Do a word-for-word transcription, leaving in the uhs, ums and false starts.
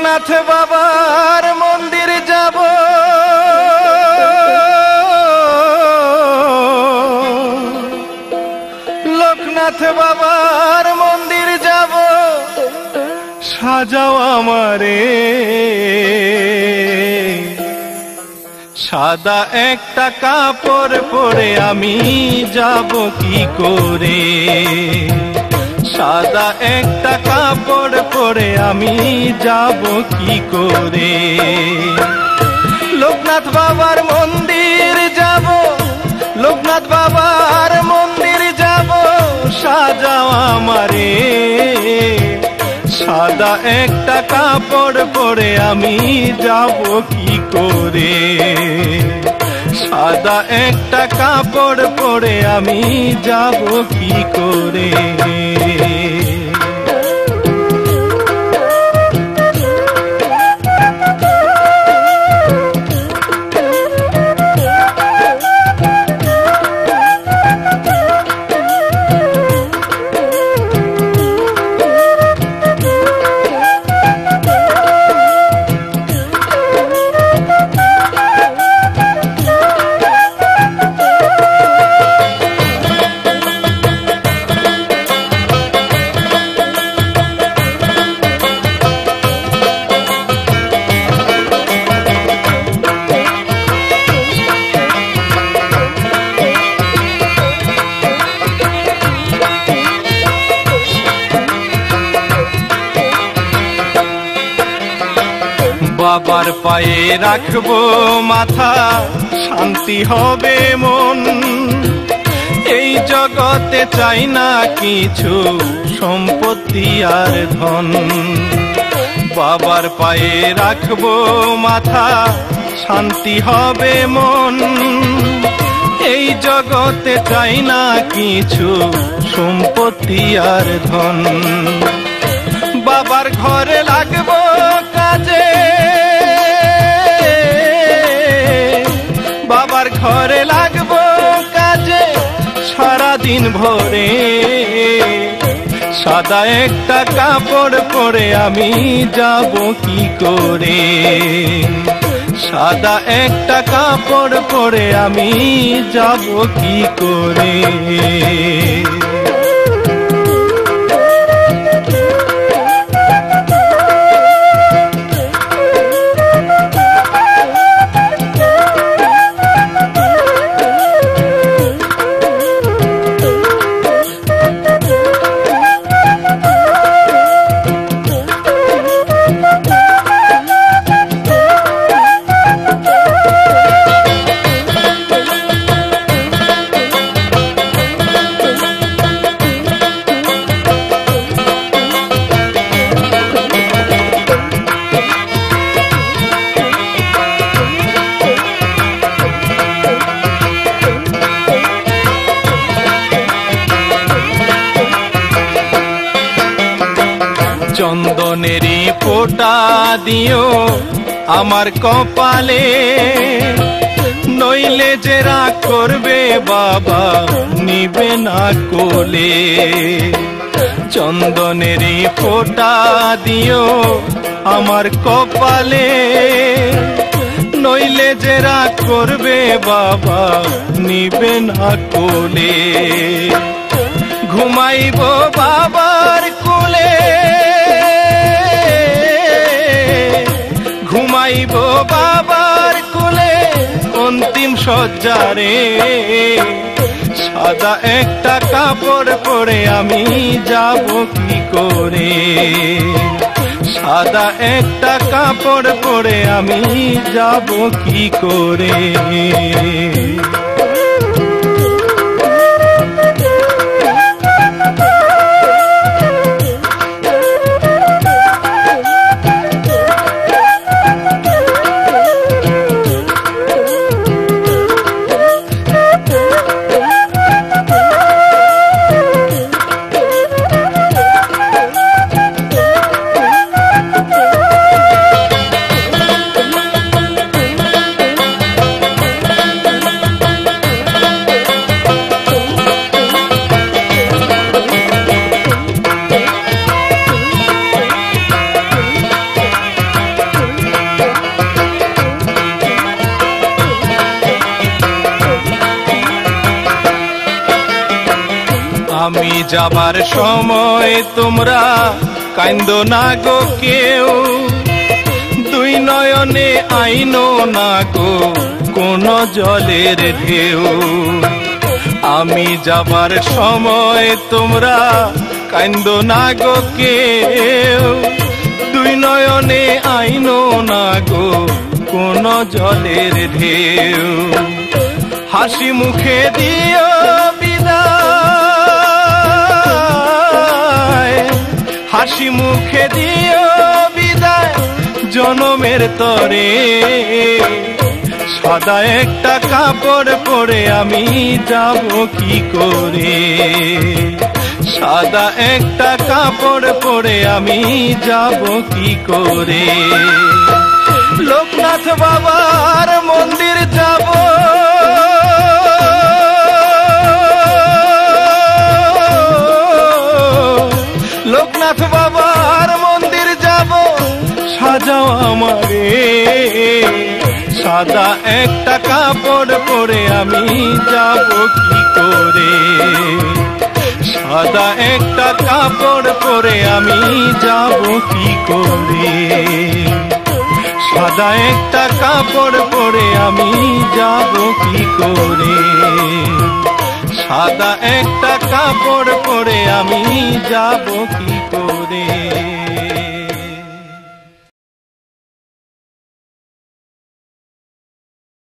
লোকনাথ বাবার মন্দির যাব, লোকনাথ বাবার মন্দির যাব, সাজাও আমারে সাদা একটা কাপড় পরে আমি যাব কি করে, সাদা একটা কাপড় পরে আমি যাব কি করে। লোকনাথ বাবার মন্দির যাব, লোকনাথ বাবার মন্দির যাব, সাজাও আমারে সাদা একটা কাপড় পরে আমি যাব কি করে, সাদা একটা কাপড় পরে আমি যাব কি করে। বাবার পায়ে রাখবো মাথা, শান্তি হবে মন, এই জগতে চাই না কিছু সম্পত্তি আর ধন। বাবার পায়ে রাখবো মাথা, শান্তি হবে মন, এই জগতে চাই না কিছু সম্পত্তি আর ধন। বাবার ঘরে লাগবো কাজে, বাবার ঘরে লাগবো কাজে সারাদিন ভরে, সাদা একটা কাপড় পরে আমি যাব কি করে, সাদা একটা কাপড় পরে আমি যাব কি করে। চন্দনেরই ফোঁটা দিও আমার কপালে, নইলে যে রাগ করবে বাবা নিবে না কোলে। চন্দনেরই ফোঁটা দিও আমার কপালে, নইলে যে রাগ করবে বাবা নিবে না কোলে। ঘুমাইব বাবার কোলে, ঘুমাইব বাবার কোলে অন্তিম শয্যারে, সাদা একটা কাপড় পরে আমি যাব কি করে, সাদা একটা কাপড় পরে আমি যাব কি করে। আমি যাবার সময় তোমরা কান্দো না গো কেউ, দুই নয়নে আইনো না গো কোন জলের ঢেউ। আমি যাবার সময় তোমরা কান্দো না গো কেউ, দুই নয়নে আইনো না গো কোন জলের ঢেউ। হাসি মুখে দিও বিদায়, হাসি মুখে দিও বিদায় জনমের তরে। সাদা একটা কাপড় পরে আমি যাব কি করে, সাদা একটা কাপড় পরে আমি যাব কি করে। লোকনাথ বাবার মন্দির যাব, লোকনাথ বাবার মন্দির যাব, সাজাও আমারে। সাদা একটা কাপড় পরে আমি যাব কি করে, সাদা একটা কাপড় পরে আমি যাব কি করে, সাদা একটা কাপড় পরে আমি যাব কি করে, সাদা একটা কাপড় পরে আমি যাব কি করে।